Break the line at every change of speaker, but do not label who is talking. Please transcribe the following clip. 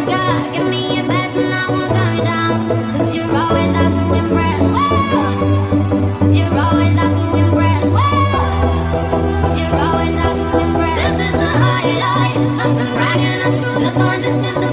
got. Give me your best and I won't turn you down. 'Cause you're always out to impress. You're always out to impress. You're always out to impress. This is the highlight. Nothing bragging us through the thorns. This is the